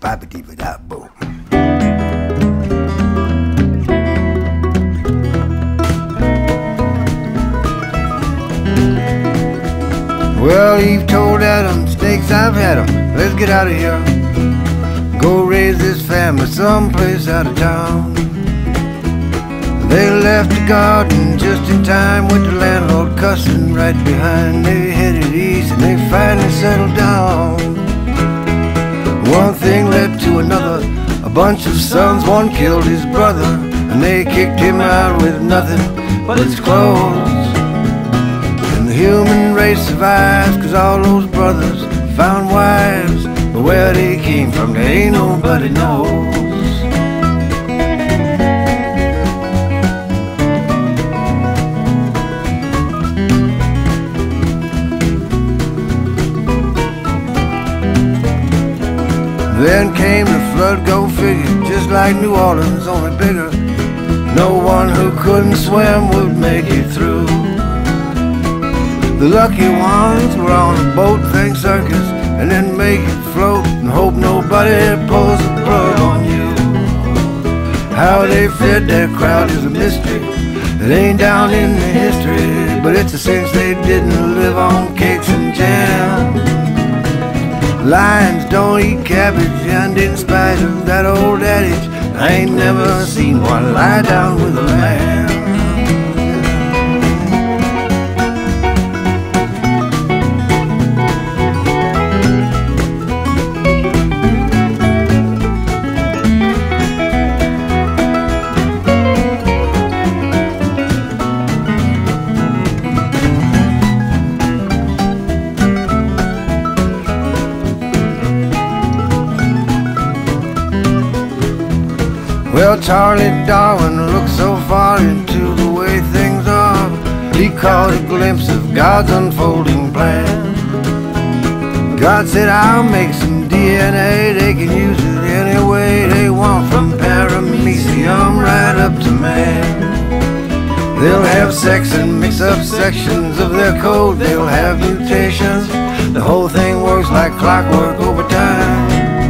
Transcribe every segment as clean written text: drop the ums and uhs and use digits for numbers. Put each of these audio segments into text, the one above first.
Ba-ba-dee-ba-da-boom. Well, Eve told Adam, snakes, I've had 'em. Let's get out of here. Go raise this family someplace out of town. They left the garden just in time with the landlord cussing right behind. They headed east and they finally settled down. One thing led to another. A bunch of sons, one killed his brother, and they kicked him out with nothing but his clothes. And the human race survives 'cause all those brothers found wives, but where they came from, there ain't nobody knows. Then came the flood, go figure, just like New Orleans, only bigger. No one who couldn't swim would make it through. The lucky ones were on a boat, think circus, and then make it float and hope nobody pulls the plug on you. How they fed their crowd is a mystery. It ain't down in the history, but it's a sense they didn't live on cakes and jam. Lions don't eat cabbage, and in spite of that old adage, I ain't never seen one lie down with a lamb. Well, Charlie Darwin looked so far into the way things are. He caught a glimpse of God's unfolding plan. God said, I'll make some DNA. They can use it any way they want, from paramecium right up to man. They'll have sex and mix up sections of their code. They'll have mutations. The whole thing works like clockwork over time.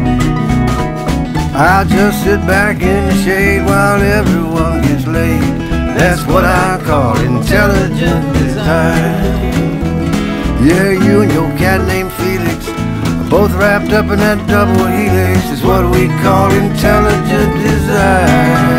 I'll just sit back in the shade while everyone gets laid. That's what I call intelligent design. Yeah, you and your cat named Felix are both wrapped up in that double helix. Is what we call intelligent design.